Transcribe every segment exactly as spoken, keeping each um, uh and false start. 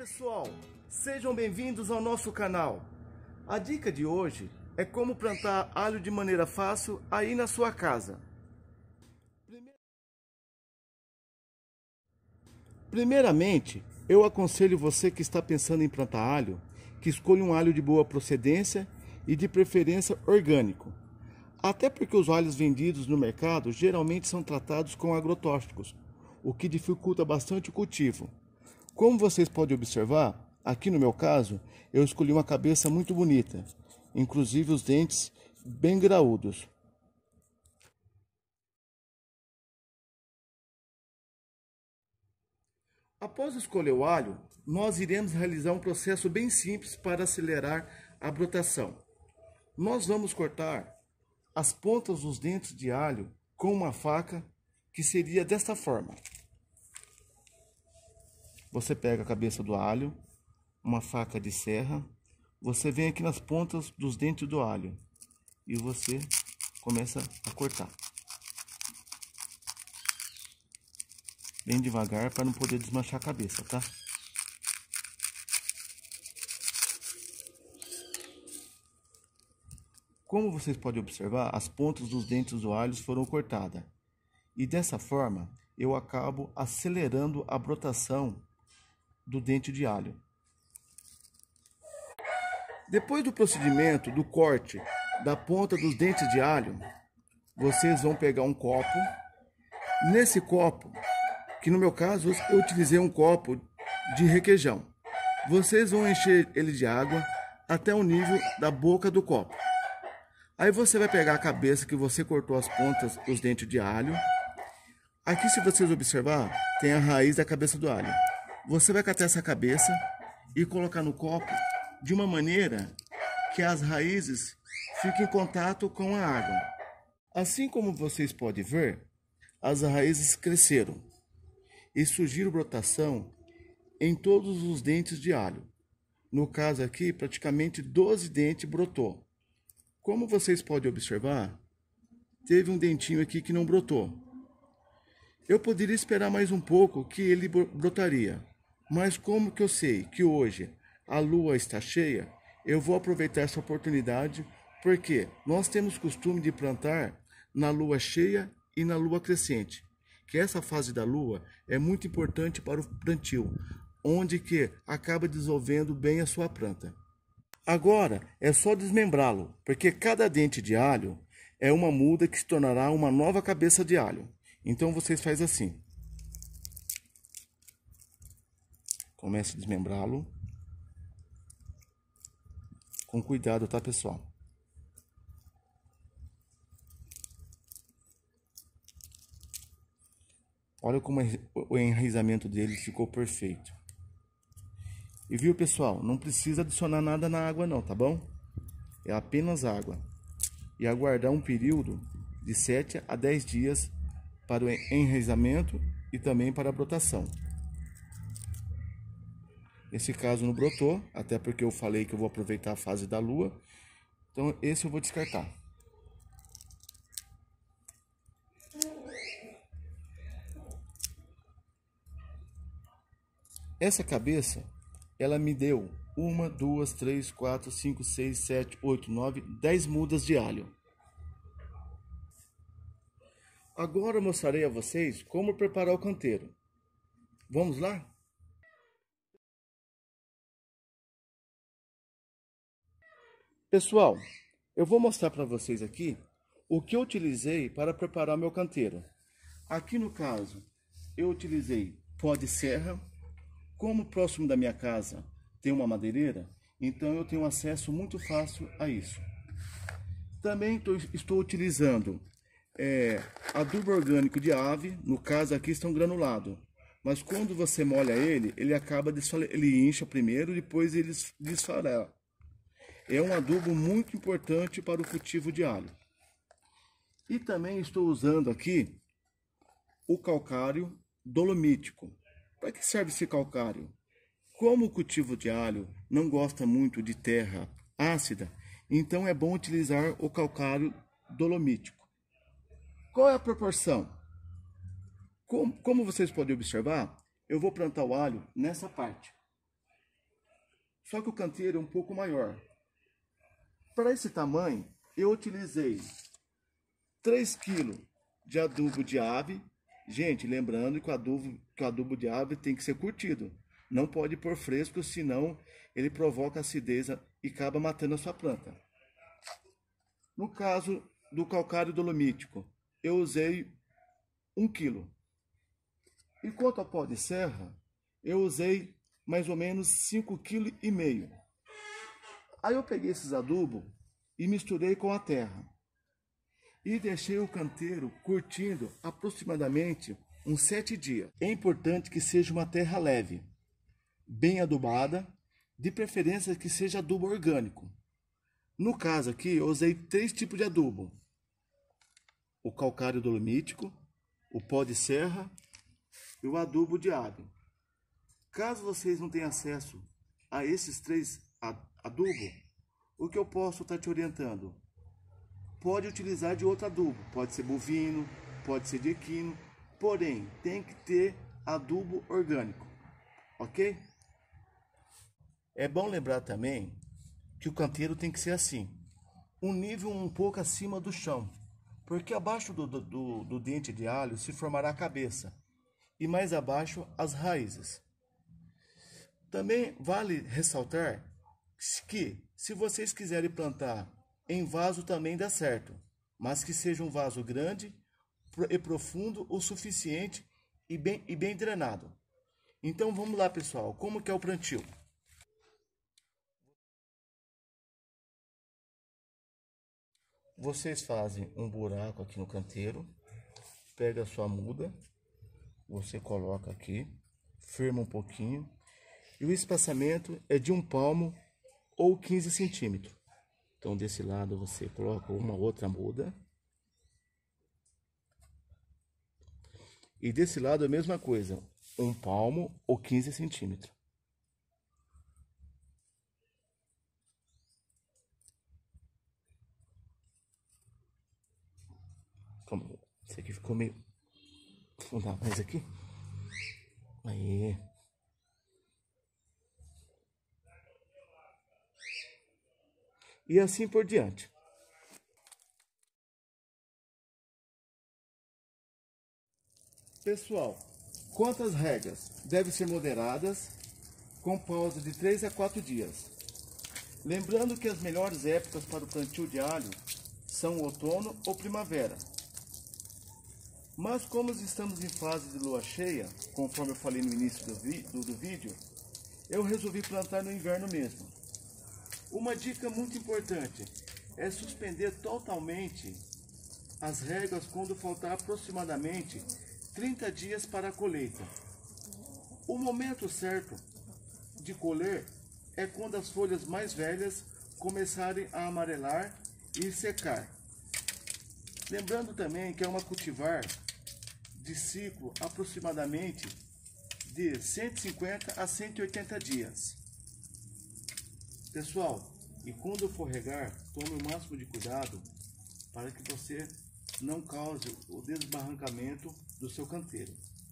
pessoal, sejam bem-vindos ao nosso canal. A dica de hoje é como plantar alho de maneira fácil aí na sua casa. Primeiramente, eu aconselho você que está pensando em plantar alho, que escolha um alho de boa procedência e de preferência orgânico. Até porque os alhos vendidos no mercado geralmente são tratados com agrotóxicos, o que dificulta bastante o cultivo. Como vocês podem observar, aqui no meu caso, eu escolhi uma cabeça muito bonita, inclusive os dentes bem graúdos. Após escolher o alho, nós iremos realizar um processo bem simples para acelerar a brotação. Nós vamos cortar as pontas dos dentes de alho com uma faca, que seria desta forma. Você pega a cabeça do alho, uma faca de serra, você vem aqui nas pontas dos dentes do alho e você começa a cortar. Bem devagar para não poder desmanchar a cabeça, tá? Como vocês podem observar, as pontas dos dentes do alho foram cortadas. E dessa forma, eu acabo acelerando a brotação do dente de alho. Depois do procedimento do corte da ponta dos dentes de alho, vocês vão pegar um copo. Nesse copo, que no meu caso eu utilizei um copo de requeijão, vocês vão encher ele de água até o nível da boca do copo. Aí você vai pegar a cabeça que você cortou as pontas dos dentes de alho. Aqui, se vocês observar, tem a raiz da cabeça do alho. Você vai catar essa cabeça e colocar no copo de uma maneira que as raízes fiquem em contato com a água. Assim como vocês podem ver, as raízes cresceram e surgiram brotação em todos os dentes de alho. No caso aqui, praticamente doze dentes brotou. Como vocês podem observar, teve um dentinho aqui que não brotou. Eu poderia esperar mais um pouco que ele brotaria. Mas como que eu sei que hoje a lua está cheia, eu vou aproveitar essa oportunidade, porque nós temos costume de plantar na lua cheia e na lua crescente, que essa fase da lua é muito importante para o plantio, onde que acaba desenvolvendo bem a sua planta. Agora é só desmembrá-lo, porque cada dente de alho é uma muda que se tornará uma nova cabeça de alho. Então vocês fazem assim. Comece a desmembrá-lo. Com cuidado, tá, pessoal? Olha como o enraizamento dele ficou perfeito. E viu, pessoal? Não precisa adicionar nada na água não, tá bom? É apenas água. E aguardar um período de sete a dez dias para o enraizamento e também para a brotação. Esse caso não brotou, até porque eu falei que eu vou aproveitar a fase da lua. Então esse eu vou descartar. Essa cabeça, ela me deu uma, duas, três, quatro, cinco, seis, sete, oito, nove, dez mudas de alho. Agora eu mostrarei a vocês como preparar o canteiro. Vamos lá? Pessoal, eu vou mostrar para vocês aqui o que eu utilizei para preparar meu canteiro. Aqui no caso, eu utilizei pó de serra. Como próximo da minha casa tem uma madeireira, então eu tenho acesso muito fácil a isso. Também tô, estou utilizando é, adubo orgânico de ave, no caso aqui estão granulado. Mas quando você molha ele, ele acaba desfale... ele incha primeiro, depois ele desfarela. É um adubo muito importante para o cultivo de alho. E também estou usando aqui o calcário dolomítico. Para que serve esse calcário? Como o cultivo de alho não gosta muito de terra ácida, então é bom utilizar o calcário dolomítico. Qual é a proporção? Como, como vocês podem observar, eu vou plantar o alho nessa parte. só que o canteiro é um pouco maior. Para esse tamanho, eu utilizei três quilos de adubo de ave. Gente, lembrando que o adubo, que o adubo de ave tem que ser curtido. Não pode pôr fresco, senão ele provoca acidez e acaba matando a sua planta. No caso do calcário dolomítico, eu usei um quilo. E quanto ao pó de serra, eu usei mais ou menos cinco vírgula cinco quilos. Aí eu peguei esses adubos e misturei com a terra. E deixei o canteiro curtindo aproximadamente uns sete dias. É importante que seja uma terra leve, bem adubada, de preferência que seja adubo orgânico. No caso aqui, eu usei três tipos de adubo: o calcário dolomítico, o pó de serra e o adubo de ave. Caso vocês não tenham acesso a esses três adubos, o que eu posso estar te orientando? Pode utilizar de outro adubo, pode ser bovino, pode ser de equino, porém tem que ter adubo orgânico, ok? É bom lembrar também que o canteiro tem que ser assim, um nível um pouco acima do chão, porque abaixo do, do, do dente de alho se formará a cabeça e mais abaixo as raízes. Também vale ressaltar que, se vocês quiserem plantar em vaso, também dá certo, mas que seja um vaso grande e profundo o suficiente e bem, e bem drenado. Então vamos lá, pessoal, como que é o plantio? Vocês fazem um buraco aqui no canteiro, pega a sua muda, você coloca aqui, firma um pouquinho, e o espaçamento é de um palmo ou quinze centímetros. Então desse lado você coloca uma outra muda, e desse lado a mesma coisa, um palmo ou quinze centímetros. Como esse aqui ficou meio... Vamos dar mais aqui. Aí. E assim por diante. Pessoal, quanto às regras, devem ser moderadas, com pausa de três a quatro dias. Lembrando que as melhores épocas para o plantio de alho são o outono ou primavera. Mas como estamos em fase de lua cheia, conforme eu falei no início do, do, do vídeo, eu resolvi plantar no inverno mesmo. Uma dica muito importante é suspender totalmente as réguas quando faltar aproximadamente trinta dias para a colheita. O momento certo de colher é quando as folhas mais velhas começarem a amarelar e secar. Lembrando também que é uma cultivar de ciclo aproximadamente de cento e cinquenta a cento e oitenta dias. Pessoal, e quando for regar, tome o máximo de cuidado para que você não cause o desbarrancamento do seu canteiro.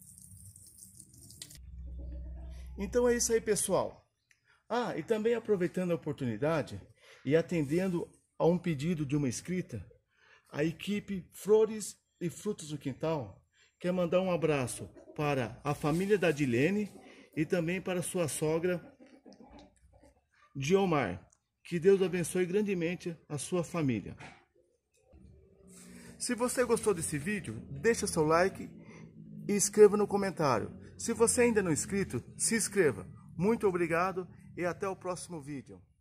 Então é isso aí, pessoal. Ah, e também aproveitando a oportunidade e atendendo a um pedido de uma inscrita, a equipe Flores e Frutos do Quintal quer mandar um abraço para a família da Dilene e também para sua sogra Diomar. Que Deus abençoe grandemente a sua família. Se você gostou desse vídeo, deixa seu like e escreva no comentário. Se você ainda não é inscrito, se inscreva. Muito obrigado e até o próximo vídeo.